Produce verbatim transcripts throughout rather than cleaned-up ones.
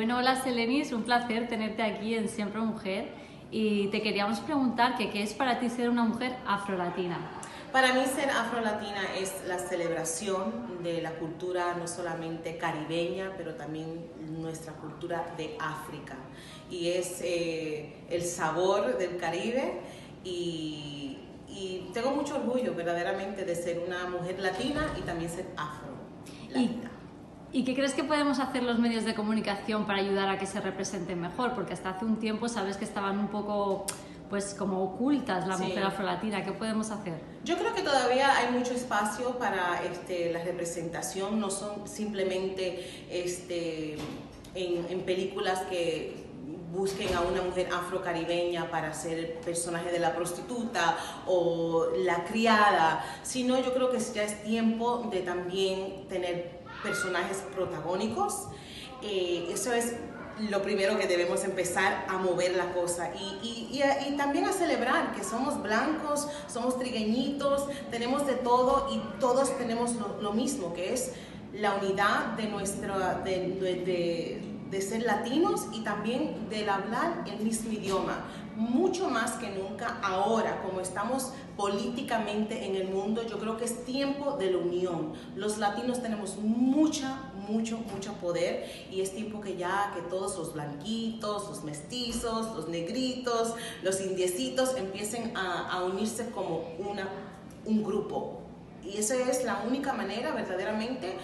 Bueno, hola Selenis, un placer tenerte aquí en Siempre Mujer y te queríamos preguntar que qué es para ti ser una mujer afrolatina. Para mí ser afrolatina es la celebración de la cultura no solamente caribeña, pero también nuestra cultura de África. Y es eh, el sabor del Caribe y, y tengo mucho orgullo verdaderamente de ser una mujer latina y también ser afro-latina. ¿Y, ¿Y qué crees que podemos hacer los medios de comunicación para ayudar a que se representen mejor? Porque hasta hace un tiempo sabes que estaban un poco pues como ocultas la Sí. mujer afrolatina. ¿Qué podemos hacer? Yo creo que todavía hay mucho espacio para este, la representación, no son simplemente este, en, en películas que busquen a una mujer afrocaribeña para ser el personaje de la prostituta o la criada, sino yo creo que ya es tiempo de también tener personajes protagónicos. Eh, eso es lo primero que debemos empezar a mover la cosa y, y, y, y también a celebrar que somos blancos, somos trigueñitos, tenemos de todo y todos tenemos lo, lo mismo, que es la unidad de, nuestra, de, de, de, de ser latinos y también del hablar el mismo idioma. Mucho más que nunca ahora, como estamos políticamente en el mundo, yo creo que es tiempo de la unión. Los latinos tenemos mucha, mucho, mucho poder y es tiempo que ya que todos los blanquitos, los mestizos, los negritos, los indiecitos empiecen a, a unirse como una, un grupo. Y esa es la única manera verdaderamente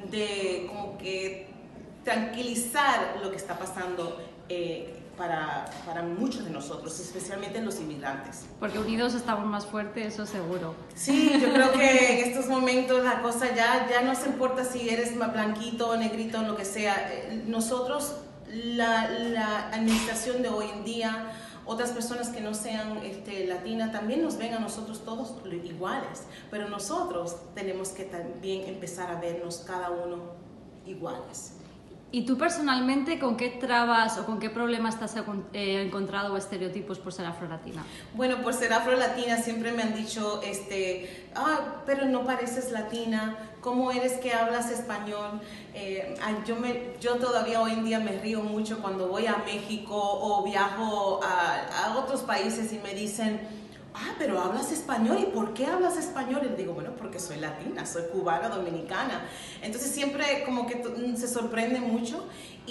de como que tranquilizar lo que está pasando eh, Para, para muchos de nosotros, especialmente los inmigrantes. Porque unidos estamos más fuertes, eso seguro. Sí, yo creo que en estos momentos la cosa ya, ya no se importa si eres más blanquito, negrito, lo que sea. Nosotros, la, la administración de hoy en día, otras personas que no sean este, latinas, también nos ven a nosotros todos iguales. Pero nosotros tenemos que también empezar a vernos cada uno iguales. ¿Y tú personalmente con qué trabas o con qué problemas te has eh, encontrado o estereotipos por ser afrolatina? Bueno, por ser afrolatina siempre me han dicho, este, ah, pero no pareces latina, ¿cómo eres que hablas español? Eh, yo, me, yo todavía hoy en día me río mucho cuando voy a México o viajo a, a otros países y me dicen, ah, pero hablas español, ¿y por qué hablas español? Y digo, bueno, porque soy latina, soy cubana, dominicana. Entonces siempre como que se sorprende mucho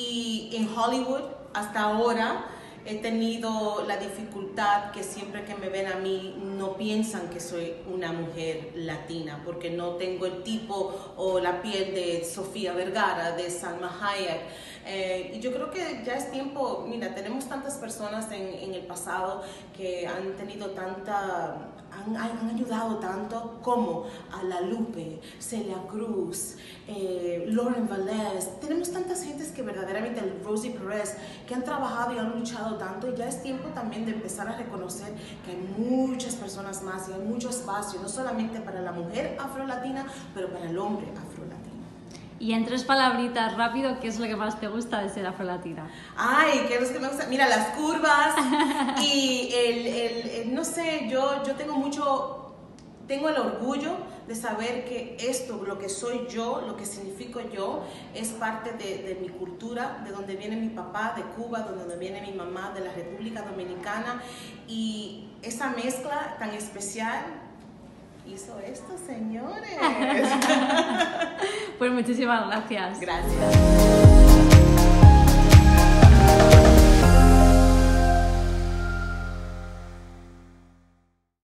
y en Hollywood hasta ahora he tenido la dificultad que siempre que me ven a mí no piensan que soy una mujer latina porque no tengo el tipo o la piel de Sofía Vergara, de Salma Hayek. Eh, y yo creo que ya es tiempo, mira, tenemos tantas personas en, en el pasado que han tenido tanta, han, han ayudado tanto como a La Lupe, Celia Cruz, eh, Lauren Velez. Tenemos tantas gentes que verdaderamente, Rosie Perez, que han trabajado y han luchado tanto y ya es tiempo también de empezar a reconocer que hay muchas personas más y hay mucho espacio, no solamente para la mujer afrolatina, pero para el hombre afrolatino. Y en tres palabritas, rápido, ¿qué es lo que más te gusta de ser afrolatina? Ay, ¿qué es lo que me gusta? Mira, las curvas y el, el, el no sé, yo, yo tengo mucho, tengo el orgullo de saber que esto, lo que soy yo, lo que significo yo, es parte de, de mi cultura, de donde viene mi papá, de Cuba, de donde viene mi mamá, de la República Dominicana, y esa mezcla tan especial hizo esto, señores. Pues muchísimas gracias. Gracias.